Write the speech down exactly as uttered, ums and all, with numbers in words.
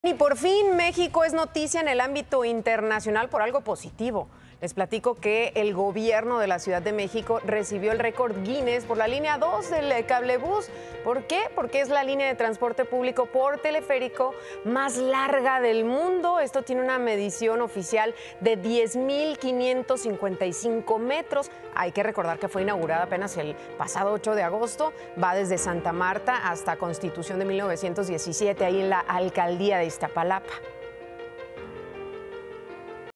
Y por fin México es noticia en el ámbito internacional por algo positivo. Les platico que el gobierno de la Ciudad de México recibió el récord Guinness por la línea dos del cablebús. ¿Por qué? Porque es la línea de transporte público por teleférico más larga del mundo. Esto tiene una medición oficial de diez mil quinientos cincuenta y cinco metros. Hay que recordar que fue inaugurada apenas el pasado ocho de agosto. Va desde Santa Marta hasta Constitución de mil novecientos diecisiete, ahí en la alcaldía de Iztapalapa.